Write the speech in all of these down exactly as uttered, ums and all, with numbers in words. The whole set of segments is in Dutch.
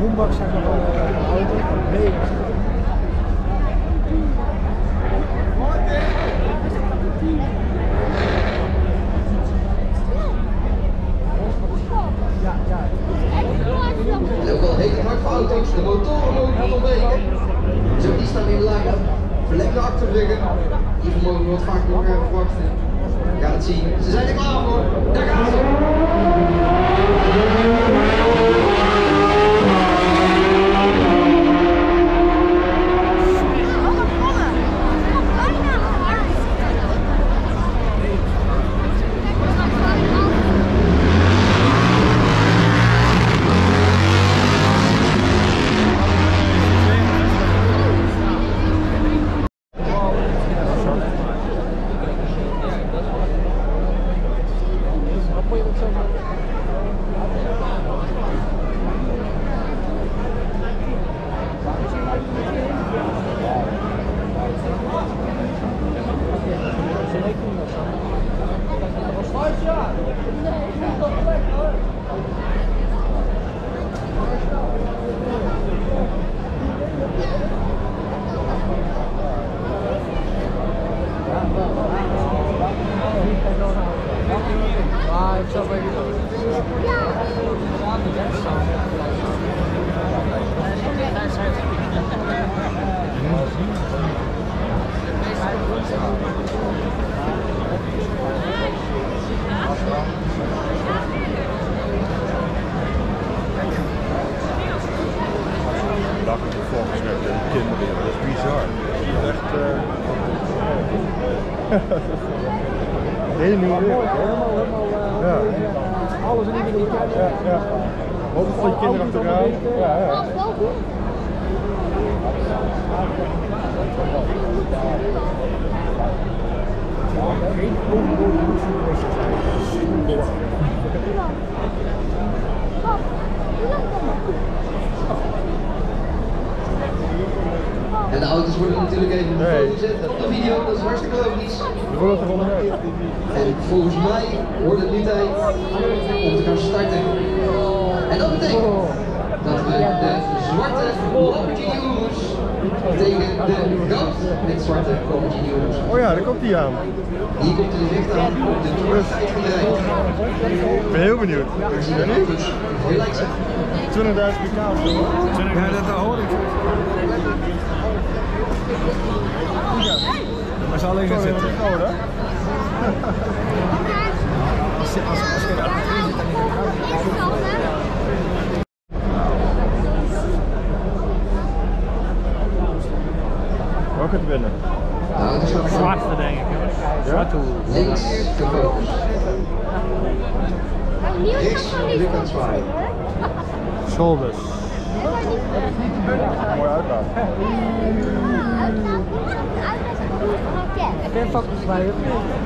groenbak zeg maar van een auto. Nee. Ja, ja. Het is ook wel heel hard voor auto's, de motoren mogen niet ontbreken. Zo, die staan in de lijn. Verlengde achterruggen. Die vermogen wordt vaak nog uh, verwacht. We gaan het zien. Ze zijn er klaar voor. Daar gaan ze. Ah, ik zou bij je doen. Dag volgens mij de kinderen, dat is bizar. Echt. Uh... Hele nieuwe wereld. Helemaal, helemaal. Ja. Alles in ieder geval. Ja, ja. Wat is die kinderen achteraan? Ja, ja. Geen overbodige zijn. En de auto's worden natuurlijk even op de foto gezet en op de video, dat is hartstikke logisch. We worden er onderuit. En volgens mij wordt het nu tijd om te gaan starten. En dat betekent dat we de zwarte Lamborghini Urus tegen de goud met zwarte Lamborghini Urus. Oh ja, daar komt die aan. Hier komt de licht aan op de twintigduizend bedrijf. Ik ben heel benieuwd. Aangezien de auto's gelijk zijn. twintigduizend pk of zo. Ja, dat hoor ik. Maar zal alleen gaan zitten. Als je als je er achterin zit, dan is het koud. Welke het winnen? Nou, het is nog Zwarte denk ik. Zwarte hoe. links de focus. Rechts de kant zwaaien. Schoolbus. Mooi uitlaat. Ik ben fucking bij je.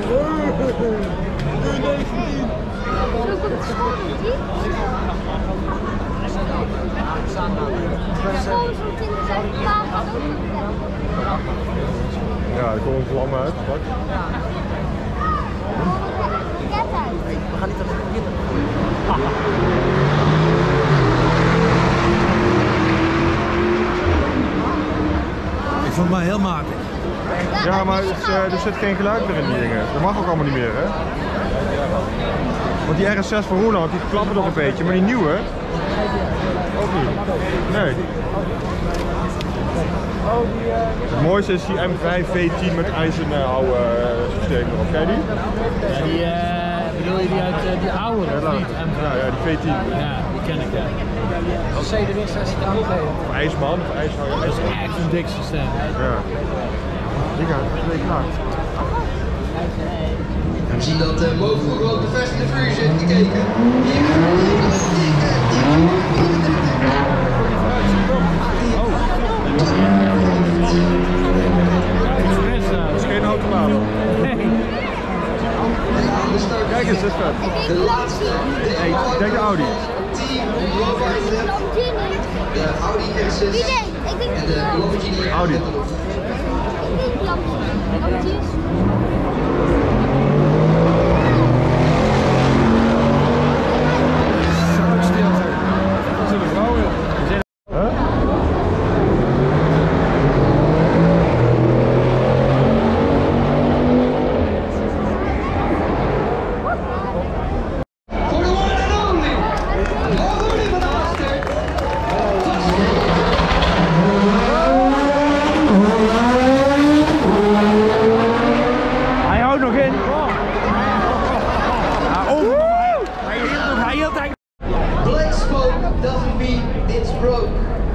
Ja, er komt een vlam uit. Wat? We gaan niet aan het beginnen. Ik vond het maar heel matig. Ja, maar het is, uh, er zit geen geluid meer in die dingen. Dat mag ook allemaal niet meer, hè? Want die R S zes van Roeland, die klappen nog een beetje, maar die nieuwe ook niet. Nee. Het mooiste is die M vijf V tien met ijzerhouden systeem erop. Ken je die? Ja, die uh, bedoel je die uit uh, die oude Ja, of niet? ja, ja, die V tien. Ja, die ken ik ja. Als C de winst is het aangegeven. Of ijsman of ijshouden. Dat is echt een dik systeem. Ja. Die gaat twee klaar. We zien dat uh, boven ook wel op de Fast and the Furious heeft gekeken. Hier is Dat is geen automaat. Kijk eens, dit is vet. de laatste. Hey, ik denk de Audi. Team de Audi R S zes en de Lamborghini Audi. Broke.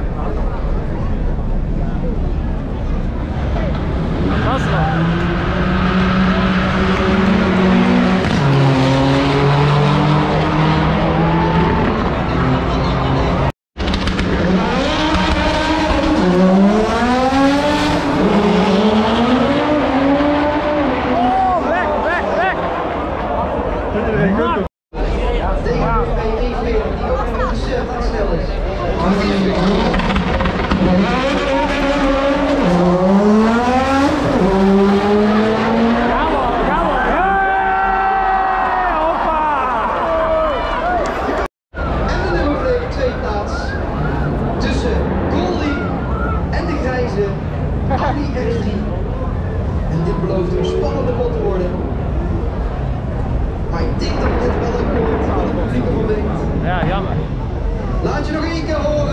En dit belooft een spannende pot te worden. Maar ik denk dat dit wel een komt wat het publiek ervan denkt. Ja, jammer. Laat je nog één keer horen.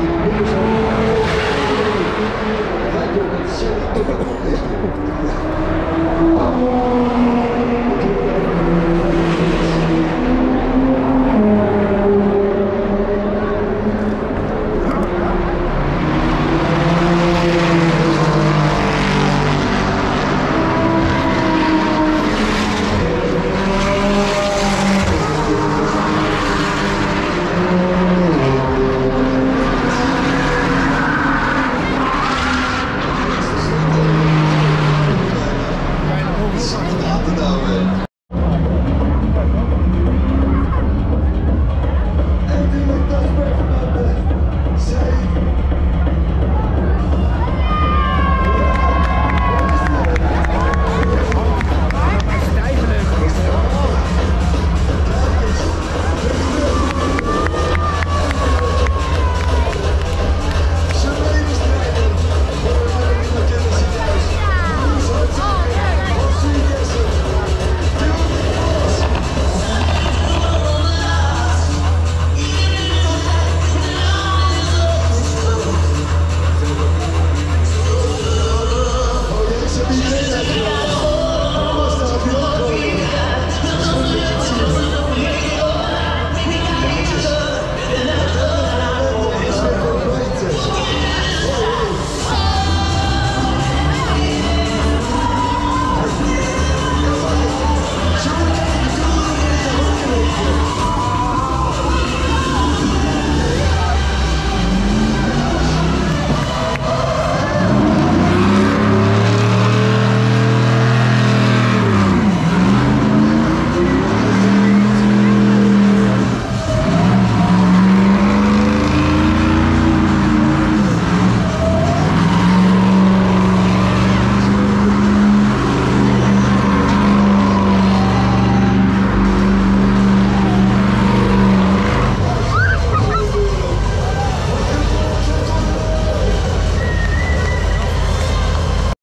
Lekker